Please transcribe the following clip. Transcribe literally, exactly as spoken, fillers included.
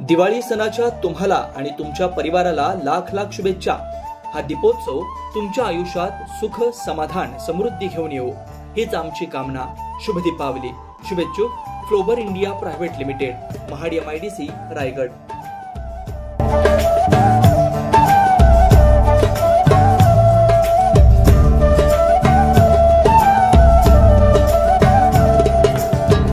दिवाळी सणाच्या तुम्हाला आणि तुमच्या परिवाराला लाख लाख शुभेच्छा। हा दीपोत्सव तुमच्या आयुष्यात सुख, समाधान, समृद्धी घेऊन येऊ हीच आमची कामना। शुभ दीपावली। शुभेच्छुक Flober India private limited, Mahad M I D C, Raigad.